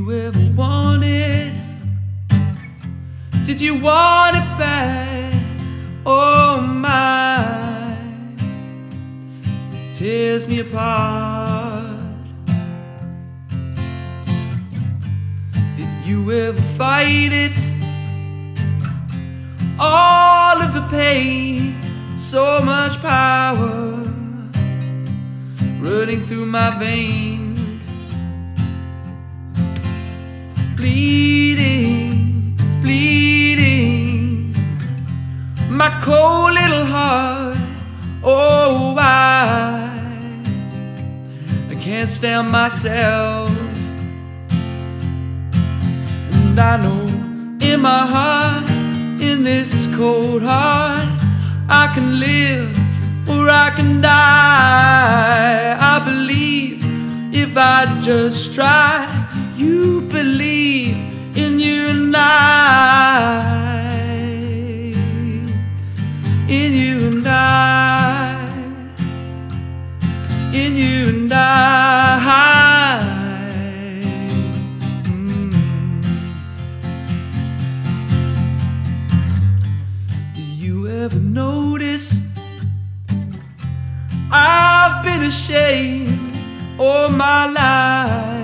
you ever want it? Did you want it bad? Oh my, it tears me apart. Did you ever fight it? All of the pain, so much power running through my veins, bleeding, bleeding, my cold little heart. Oh, I can't stand myself, and I know in my heart, in this cold heart, I can live or I can die. I believe if I just try. You believe in you and I, in you and I, in you and I. Do you ever notice I've been ashamed all my life?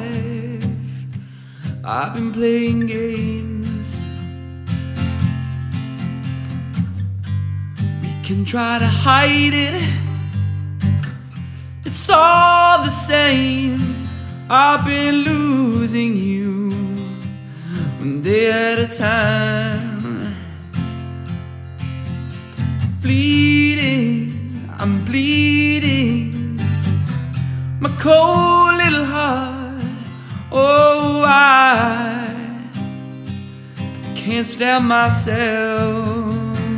I've been playing games. We can try to hide it, it's all the same. I've been losing you one day at a time. Bleeding, I'm bleeding, my cold little heart. Oh, I can't stand myself,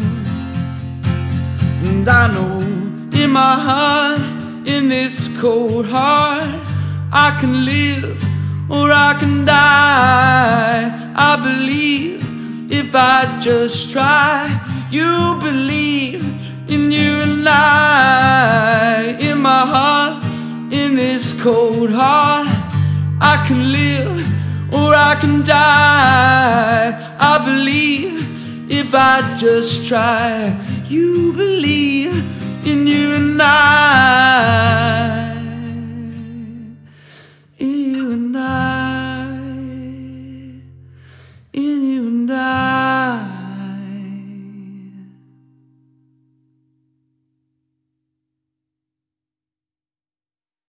and I know in my heart, in this cold heart, I can live or I can die. I believe if I just try. You believe in you and I, in my heart, in this cold heart, I can live or I can die. I believe if I just try. You believe in you and I.